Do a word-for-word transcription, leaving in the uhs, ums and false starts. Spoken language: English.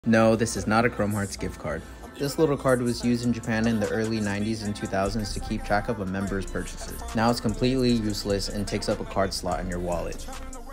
No, this is not a Chrome Hearts gift card. This little card was used in Japan in the early nineties and two thousands to keep track of a member's purchases. Now it's completely useless and takes up a card slot in your wallet.